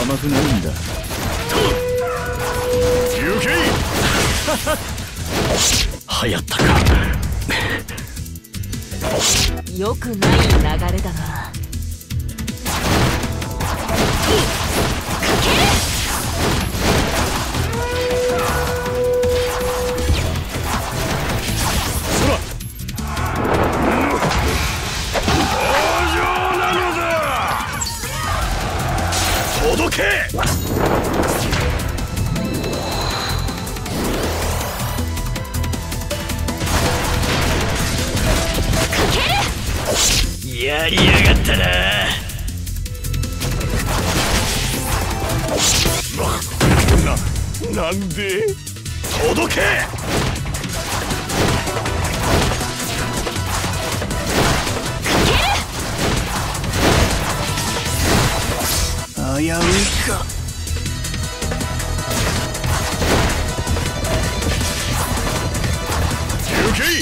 甘くないんだ。 行け流行ったか。 よくない流れだな。 届け。 やりやがったな。 なんで届け。 危ういか。 行け。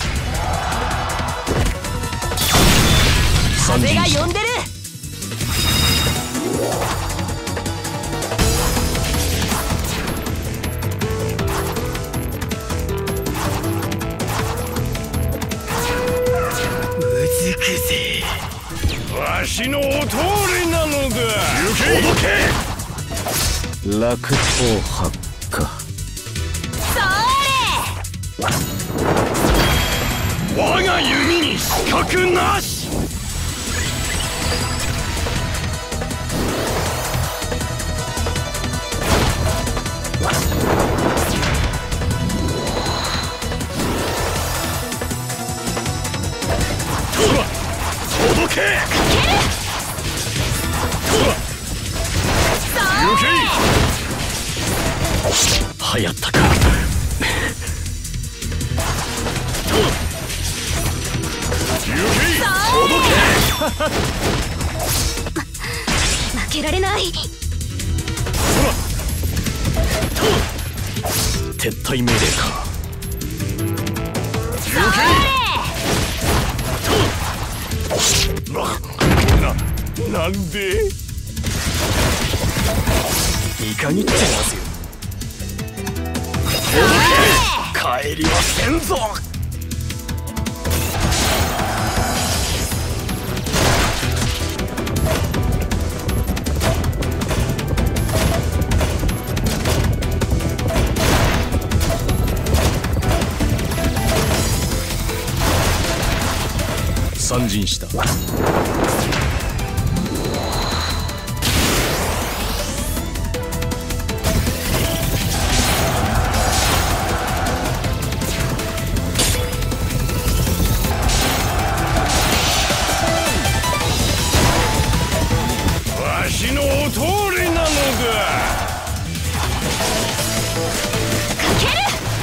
風が呼んでる。 うずくぜ。 わしのお通りなのだ。届け。 楽刀発火。 そ我が弓に死角なし。届け。 流行ったか。 負けられない。 撤退命令か。 なんでいかにってますよ。帰りはせんぞ。参陣した。 わしのお通りなのだ。 かける。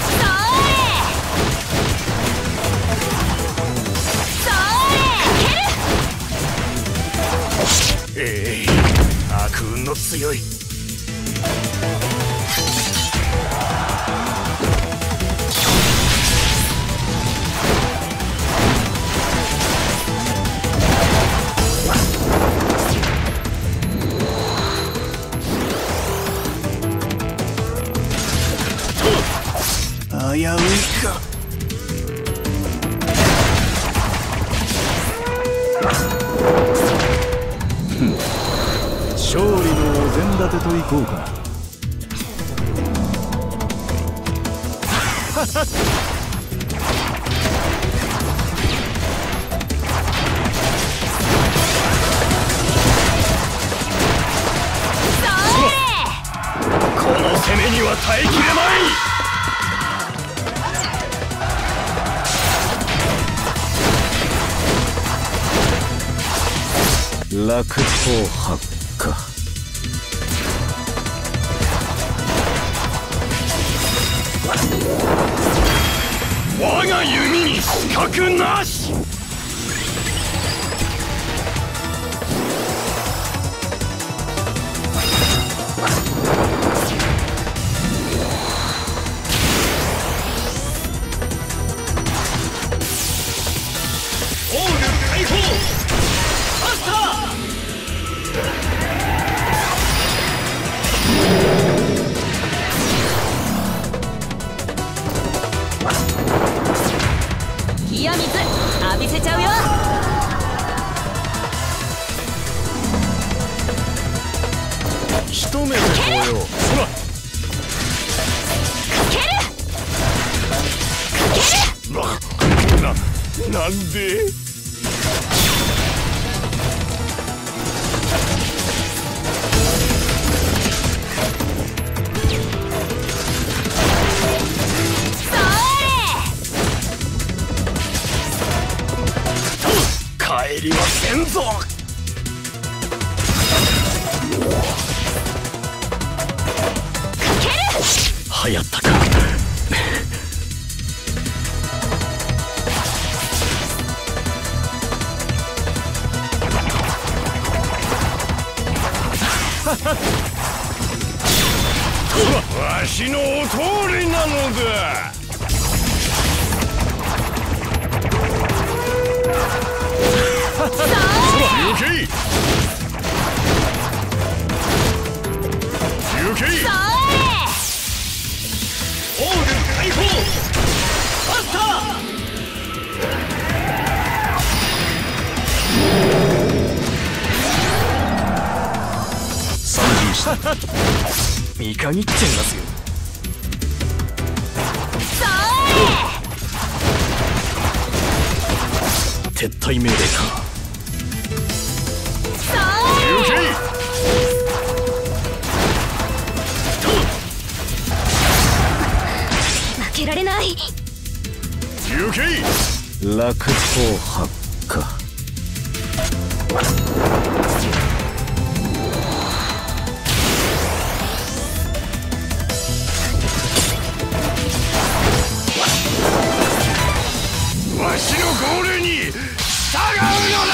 悪運の強い。 危ういか。勝利のお膳立てといこうか。 この攻めには耐えきれまい。 楽刀発火。 我が弓に死角なし。オール解放。マスター。 一目でこよう。ほらなんで帰りはせんぞ。流行ったか。わしのお通りなのだ。行け行け。オール解放マスター。参陣した見限ってますよ。撤退命令か。行け。 負けられない。 行け。 落法発火。 わしの号令に従うのだ。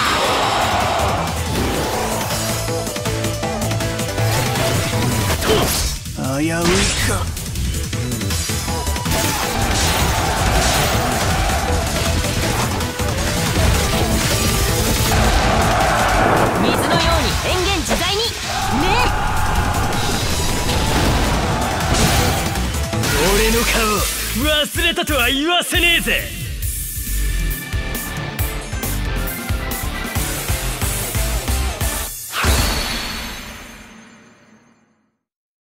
危ういか。 水のように変幻自在にね。 俺の顔忘れたとは言わせねえぜ。